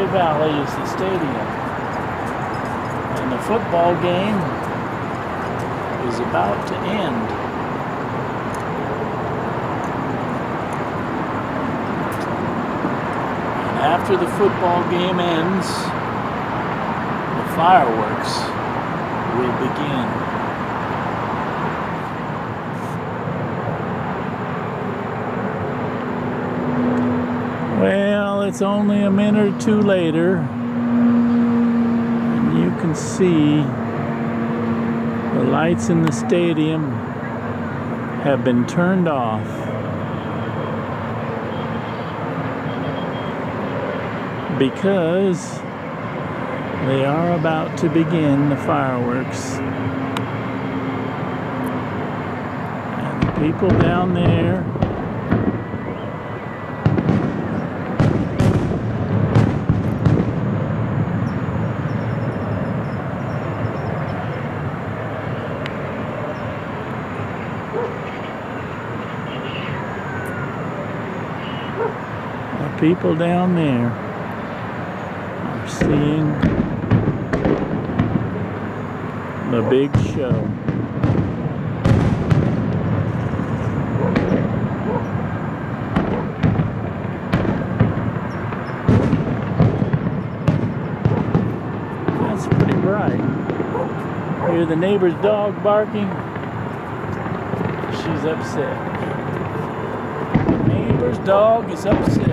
valley is the stadium. And the football game is about to end. And after the football game ends, the fireworks will begin. Well, it's only a minute or two later, and you can see the lights in the stadium have been turned off. Because they are about to begin the fireworks. And the people down there people down there are seeing the big show. That's pretty bright. Hear the neighbor's dog barking. She's upset. The neighbor's dog is upset.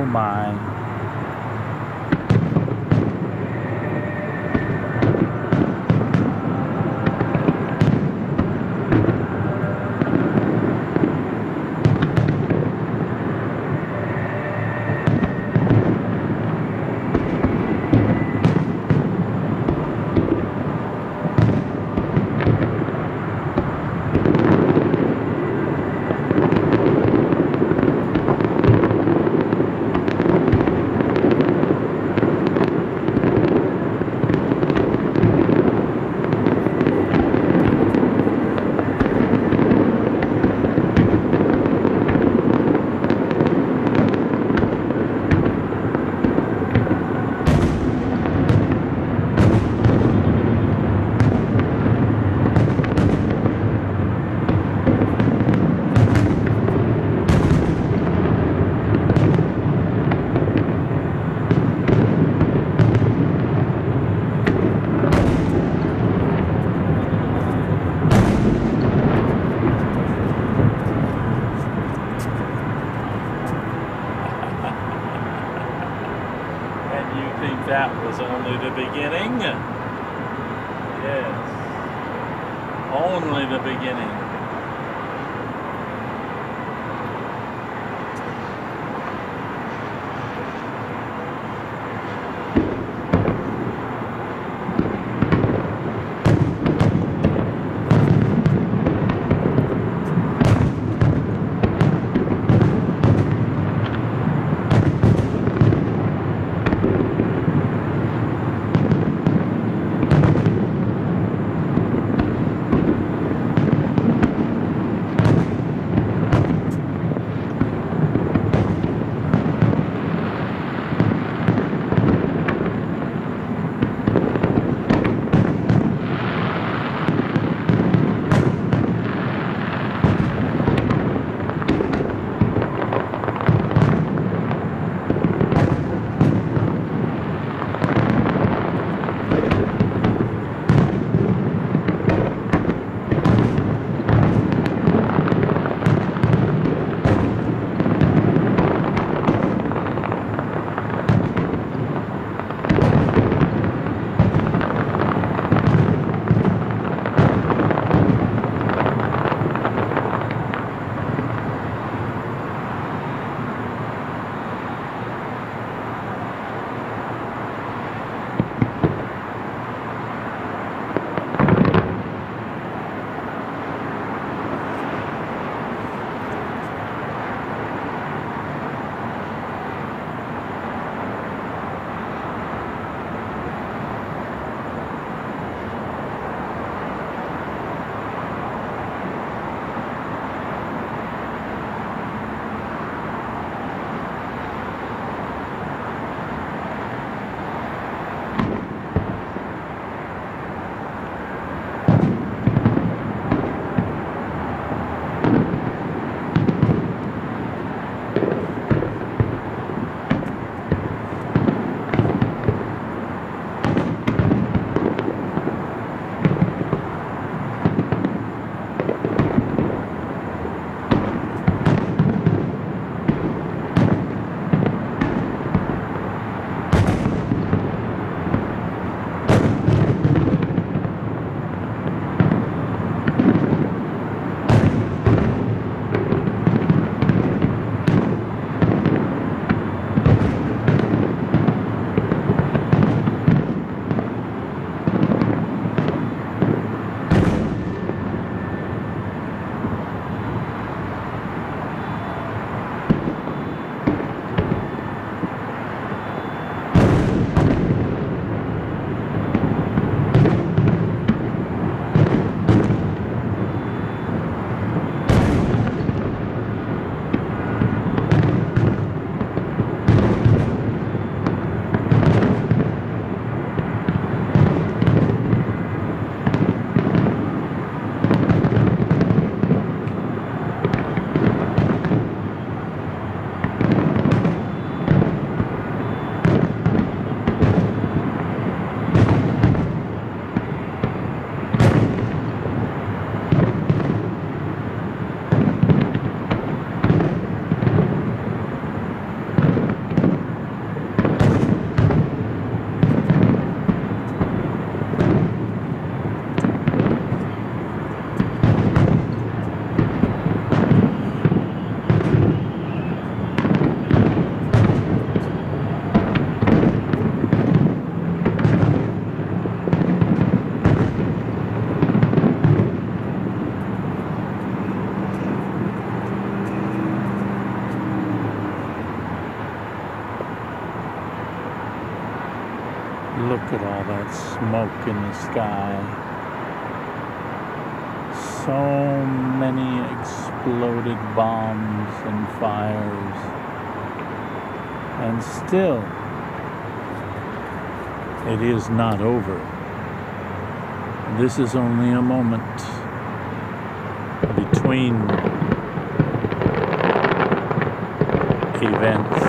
Oh my. That was only the beginning. Yes. Only the beginning. Look at all that smoke in the sky. So many exploded bombs and fires. And still, it is not over. This is only a moment between events.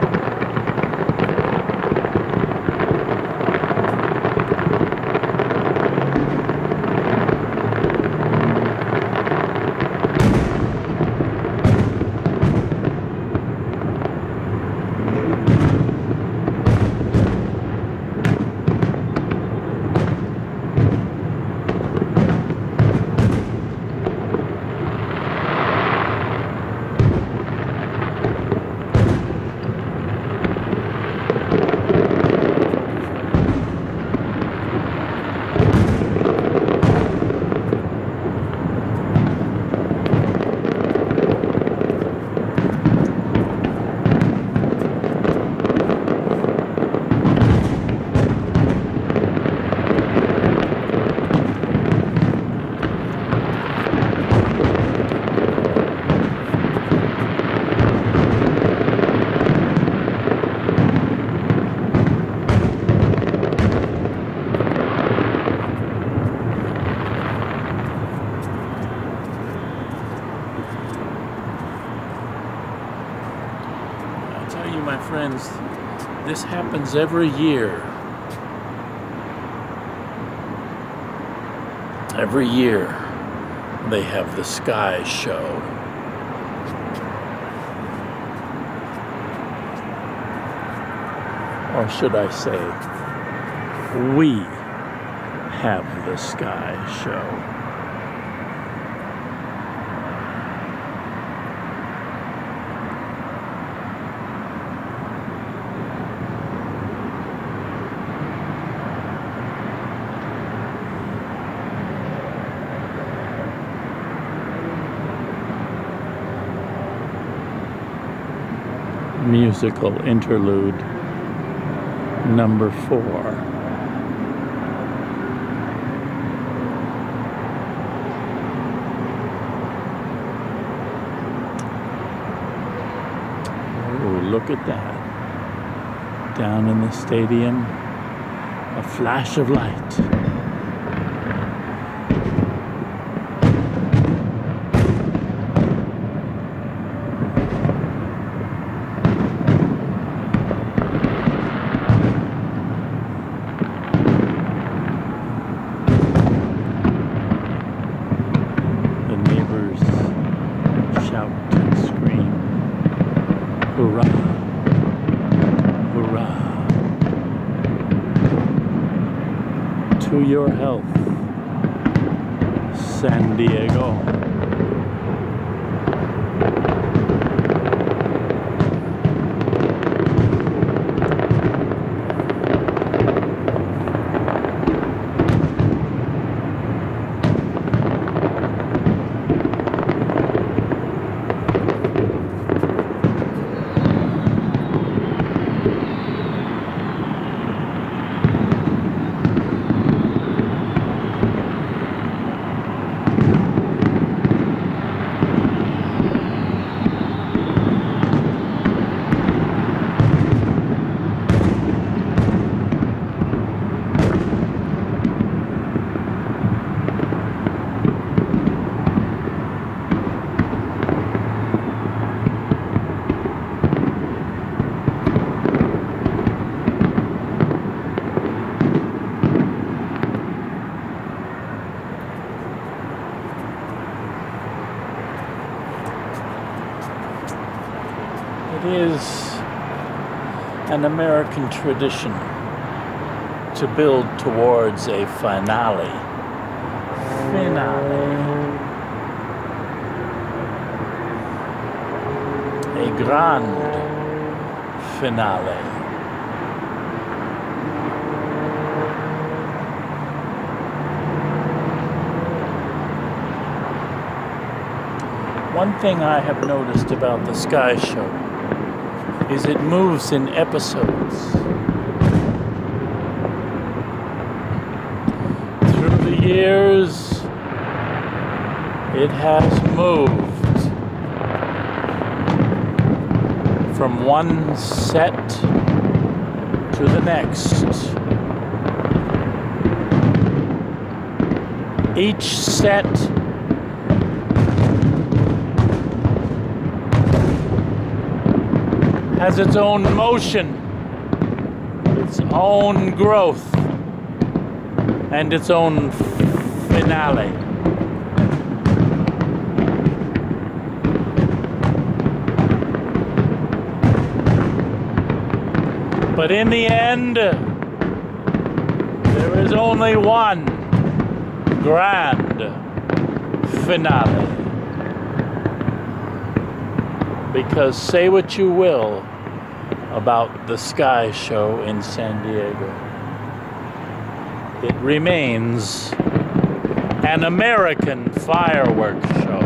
My friends, this happens every year. Every year they have the Sky Show. Or should I say, we have the Sky Show. Musical interlude number 4. Oh, look at that. Down in the stadium, a flash of light. Shout and scream, hurrah, hurrah, to your health, San Diego. It is an American tradition to build towards a finale. A grand finale. One thing I have noticed about the Sky Show is it moves in episodes. years, it has moved from one set to the next. Each set has its own motion, its own growth, and its own finale. But in the end, there is only one grand finale. Because say what you will about the Sky Show in San Diego, it remains an American fireworks show.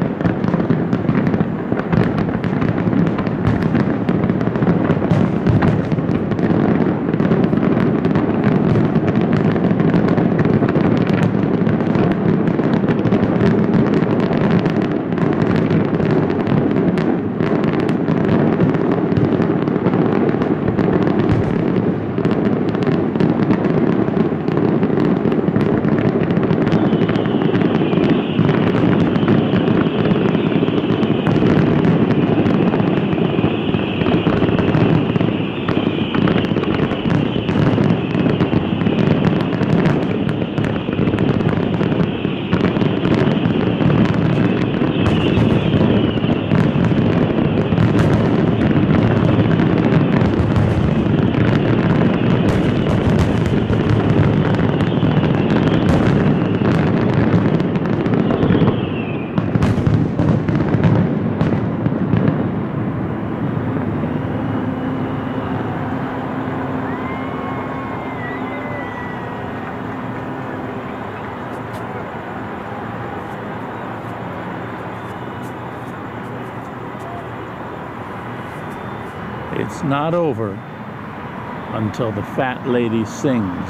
It's not over until the fat lady sings,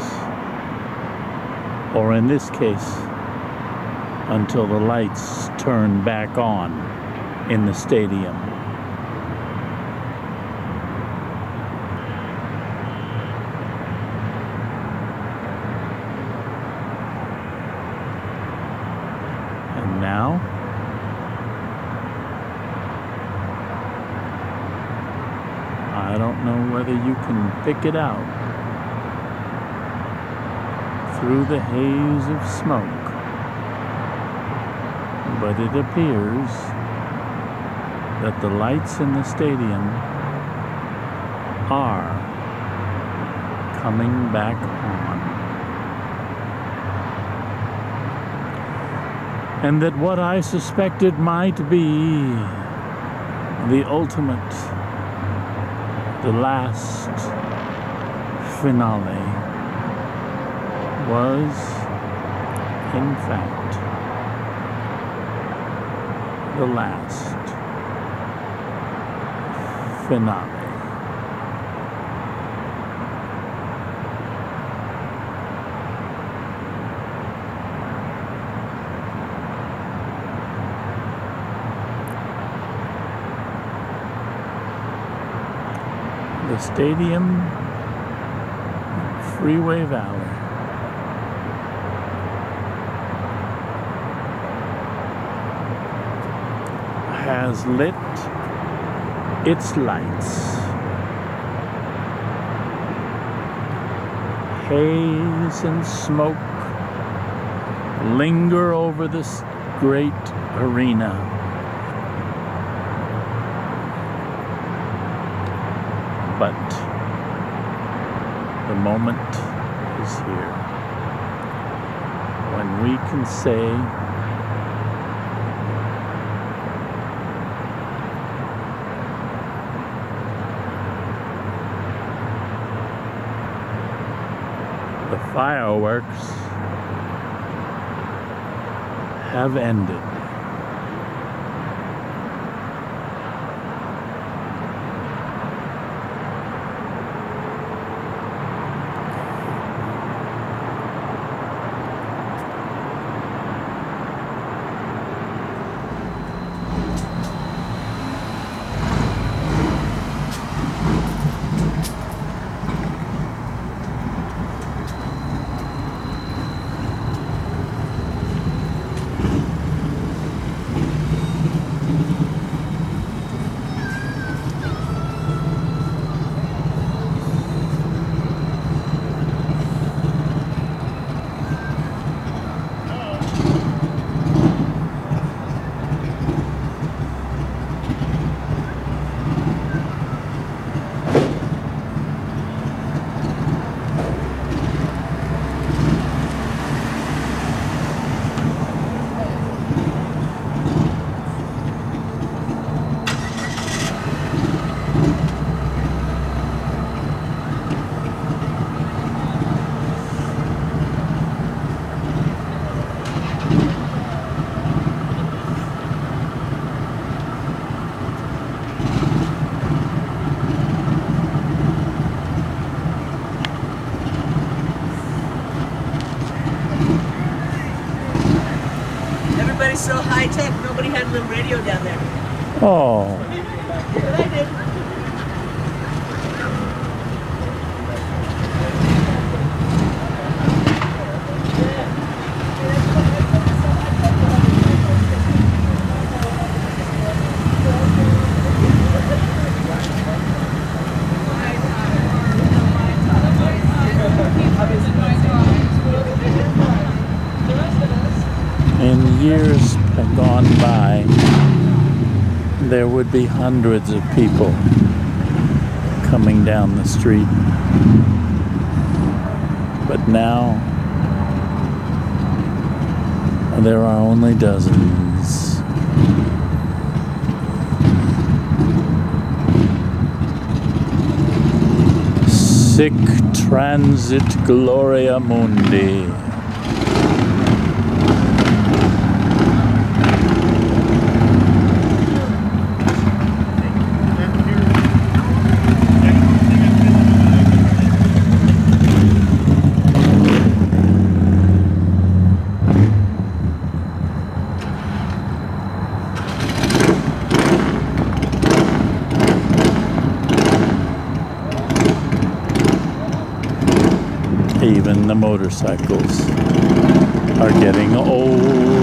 or in this case, until the lights turn back on in the stadium. And now, I don't know whether you can pick it out through the haze of smoke, but it appears that the lights in the stadium are coming back on. And that what I suspected might be the ultimate, the last finale was, in fact, the last finale. The stadium, Freeway Valley, has lit its lights. Haze and smoke linger over this great arena. But the moment is here when we can say the fireworks have ended. checked. Nobody had no radio down there. Oh. Yeah, they did. In years gone by, there would be hundreds of people coming down the street. But now, there are only dozens. Sic transit gloria mundi. Even the motorcycles are getting old.